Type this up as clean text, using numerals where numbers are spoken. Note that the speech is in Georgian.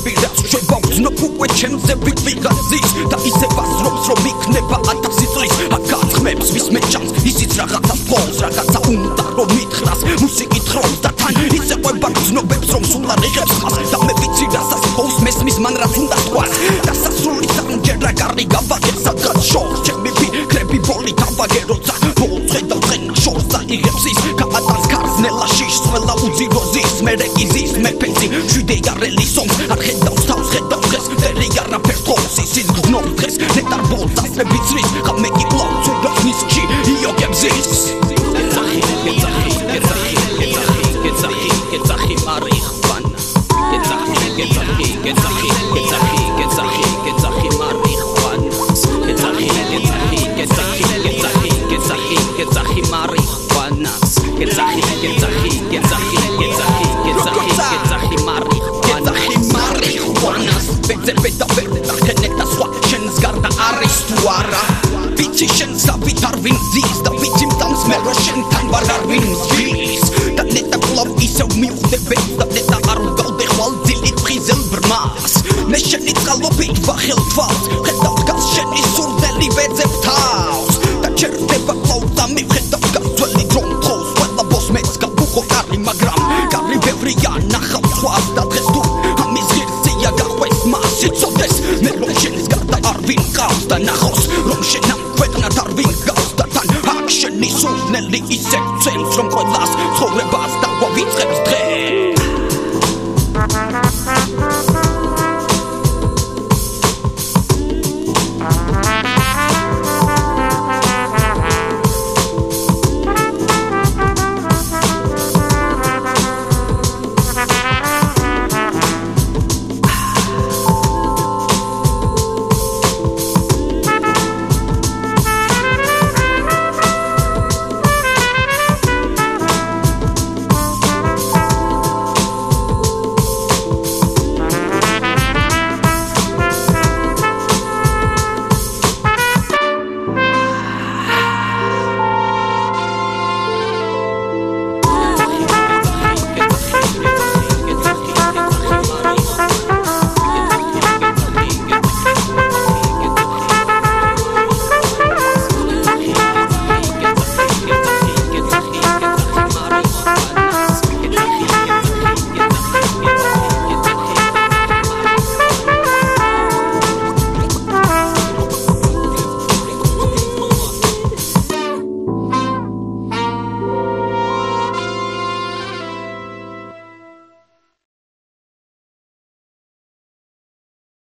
პირას შევავგზნობ უკვე ჩემზე ვიღაზის და ისე ვასრობს რომ იქნება 1000 წლის აკაცხმებს ვისმე ჩანს ისიც რაღაცას ფლობს რაღაცა უნდა რომ მითხრას მუსიკით ხრობს და თან ისე ყვებაგზნობებს რომ სულ არ იღებს ხმას და მე ვიცი რასაც ფლობს მესმის მან რაც უნდა თქვას და სასრული სამჯერ რა კარგი გავაგებ სადღაც შორს ჩემი ფიქრები ბოლით ავაგე როცა ბოლს ხედავ წენა შორს აიღებს ის გაატანს ქარს ნელა შიშს ყველა უძიროზის მე რეკიზის მე ფეცი შვიდე გარელი სომს არ ხედავს თავს ხედავს დღეს მტერი არაფერს თხოვს ისიც გრძნობ დღეს ნეტარ ბოლს ასრები ცრის ხამე კი კლავს უდავს ნისკში იოგებს ის გეცახი მარიხვანა გეცახი მარიხვანას ბეძებე და ბერდა ხენეთა სხვა შენს გარდა არის თუ არა ვიცი შენს ავით არ ვინ ზის და ვიცი მწამს მე რო შენთან ვარ არ ვინ ზის და ნეტა კლავ ისევ მივხვდები და ნეტა არ ვგავდე ხვალ ძილით ხიზელ ბრმას მე შენი წყალობით ვახელ თვალს ხედავ დგას შენი სურდელი ვეძებ თავს და ჩერდება კლავ და მივხედავ გასველი დრომ თხოვს ყველა ბოს მეც გაბუხო კარი მაგრამ კარი ბევრია ნახავ სხვას და დღეს თუ ამის ღირსია გაყვეს მას იცოდეს მე რომ შენს გარდა არ ვინ ყავს და ნახოს რომ შენ ამ ქვეყნად არ ვინ გავს და თან აქ შენი სურნელი ისე წელს რომ ყველას ცხოვრებას